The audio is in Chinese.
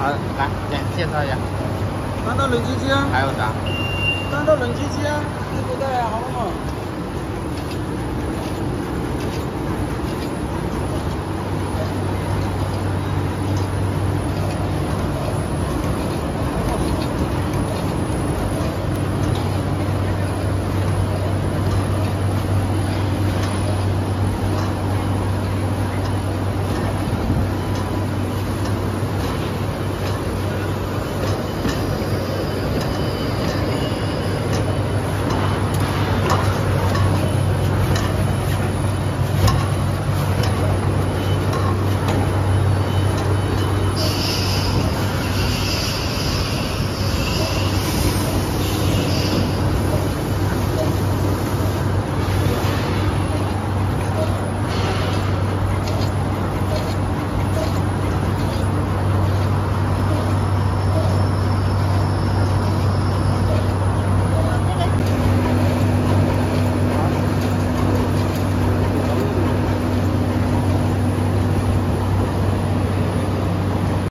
好，来介绍一下。 单道冷机机啊。 还有啥？ 单道冷机机啊，对不对啊？好不好？